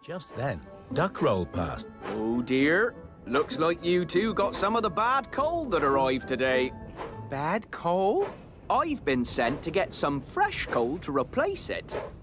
Just then, Duck rolled past. Oh dear. Looks like you two got some of the bad coal that arrived today. Bad coal? I've been sent to get some fresh coal to replace it.